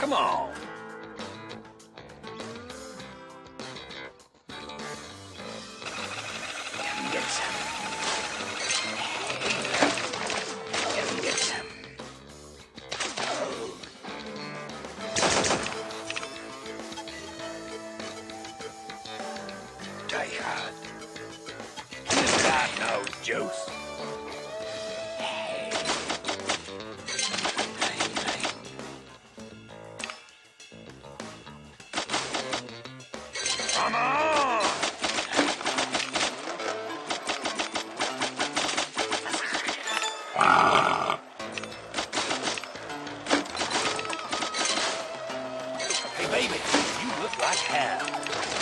Come on. Come and get some. Come and get some. Take heart. Just God knows juice. Come on! Hey, baby, you look like hell.